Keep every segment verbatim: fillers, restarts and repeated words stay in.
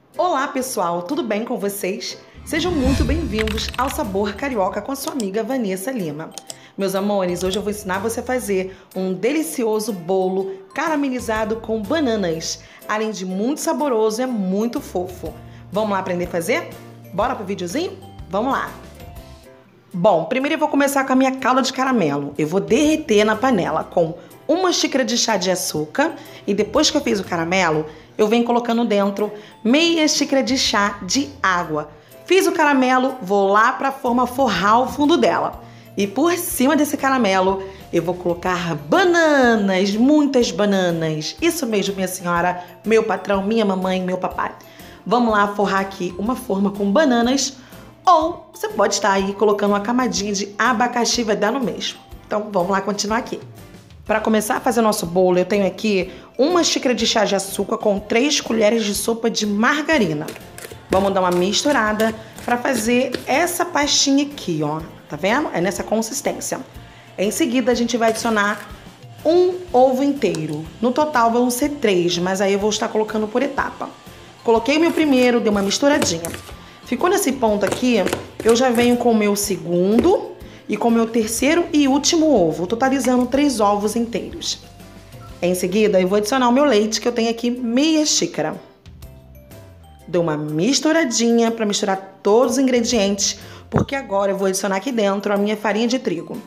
Olá pessoal, tudo bem com vocês? Sejam muito bem-vindos ao Sabor Carioca com a sua amiga Vanessa Lima. Meus amores, hoje eu vou ensinar você a fazer um delicioso bolo caramelizado com bananas. Além de muito saboroso, é muito fofo. Vamos lá aprender a fazer? Bora pro videozinho? Vamos lá! Bom, primeiro eu vou começar com a minha calda de caramelo. Eu vou derreter na panela com uma xícara de chá de açúcar e depois que eu fiz o caramelo, eu venho colocando dentro meia xícara de chá de água. Fiz o caramelo, vou lá para a forma forrar o fundo dela. E por cima desse caramelo, eu vou colocar bananas, muitas bananas. Isso mesmo, minha senhora, meu patrão, minha mamãe, meu papai. Vamos lá forrar aqui uma forma com bananas, ou você pode estar aí colocando uma camadinha de abacaxi, vai dar no mesmo. Então vamos lá continuar aqui. Para começar a fazer o nosso bolo, eu tenho aqui uma xícara de chá de açúcar com três colheres de sopa de margarina. Vamos dar uma misturada para fazer essa pastinha aqui, ó. Tá vendo? É nessa consistência. Em seguida, a gente vai adicionar um ovo inteiro. No total vão ser três, mas aí eu vou estar colocando por etapa. Coloquei o meu primeiro, dei uma misturadinha. Ficou nesse ponto aqui, eu já venho com o meu segundo e com o meu terceiro e último ovo, totalizando três ovos inteiros. Em seguida, eu vou adicionar o meu leite, que eu tenho aqui meia xícara. Dou uma misturadinha para misturar todos os ingredientes, porque agora eu vou adicionar aqui dentro a minha farinha de trigo.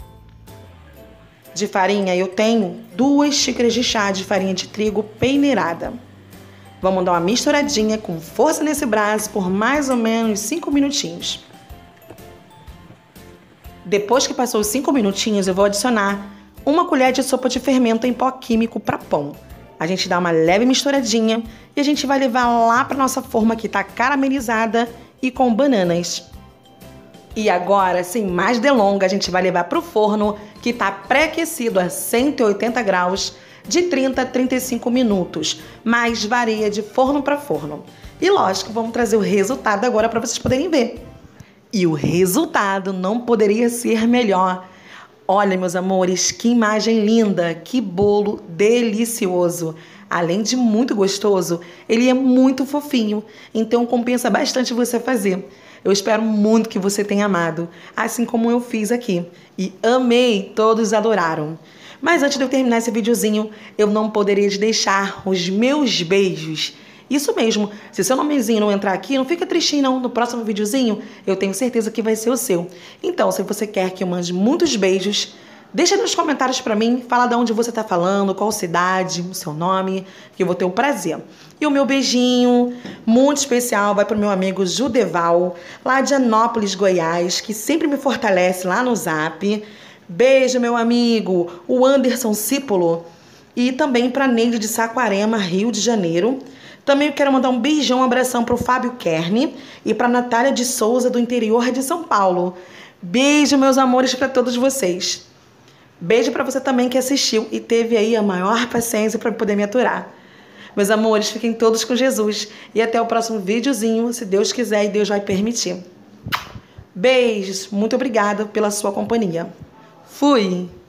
De farinha, eu tenho duas xícaras de chá de farinha de trigo peneirada. Vamos dar uma misturadinha com força nesse braço por mais ou menos cinco minutinhos. Depois que passou os cinco minutinhos, eu vou adicionar uma colher de sopa de fermento em pó químico para pão. A gente dá uma leve misturadinha e a gente vai levar lá para nossa forma que está caramelizada e com bananas. E agora, sem mais delongas, a gente vai levar para o forno que está pré-aquecido a cento e oitenta graus de trinta a trinta e cinco minutos, mas varia de forno para forno. E lógico, vamos trazer o resultado agora para vocês poderem ver. E o resultado não poderia ser melhor. Olha, meus amores, que imagem linda, que bolo delicioso. Além de muito gostoso, ele é muito fofinho, então compensa bastante você fazer. Eu espero muito que você tenha amado, assim como eu fiz aqui. E amei, todos adoraram. Mas antes de eu terminar esse videozinho, eu não poderia deixar os meus beijos. Isso mesmo, se seu nomezinho não entrar aqui, não fica tristinho não. No próximo videozinho, eu tenho certeza que vai ser o seu. Então, se você quer que eu mande muitos beijos, deixa nos comentários pra mim, fala de onde você tá falando, qual cidade, o seu nome, que eu vou ter o prazer. E o meu beijinho muito especial vai pro meu amigo Judeval, lá de Anópolis, Goiás, que sempre me fortalece lá no Zap. Beijo, meu amigo, o Anderson Cípolo. E também pra Neide de Saquarema, Rio de Janeiro. Também eu quero mandar um beijão, um abração pro Fábio Kern e pra Natália de Souza, do interior de São Paulo. Beijo, meus amores, pra todos vocês. Beijo pra você também que assistiu e teve aí a maior paciência pra poder me aturar. Meus amores, fiquem todos com Jesus. E até o próximo videozinho, se Deus quiser e Deus vai permitir. Beijos, muito obrigada pela sua companhia. Fui!